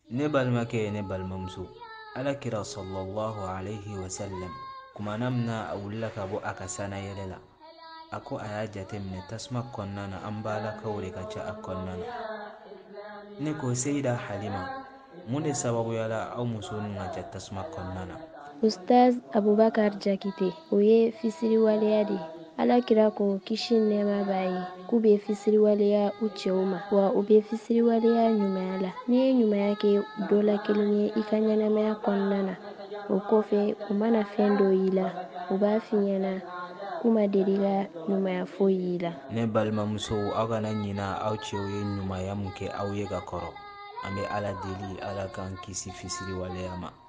Ne balmakɛ ne balimamuso Alakira sallallahu alayhi wa sallam kumana min na a wulila ka bɔ a ka sana yɛlɛ la, a ko a y'a jateminɛ tasuma kɔnɔna na an balakaw de ka ca a kɔnɔna na. Ne ko Seyida Halima, mun de sababuyala aw muso ninnu ka ca tasuma kɔnɔna na? Ustaz Abubakar Jakite, o ye fisiriwaleya de ye. Alakira ko kisi ni nɛɛma b'a ye k'u bɛ fisiriwaleya u cɛw ma, wa u bɛ fisiriwaleya ɲumanya la. N'i ye ɲumanya kɛ dɔ la kelen ye i ka ɲɛnamaya kɔnɔna na, o kɔfɛ u mana fɛn dɔ y'i la u b'a f'i ɲɛna k'u ma deli ka ɲumanya foyi y'i la. Ne balimamuso, aw kana ɲina aw cɛw ye ɲumanya mun kɛ aw ye ka kɔrɔ. An bɛ Ala deli Ala k'an kisi fisiriwaleya ma.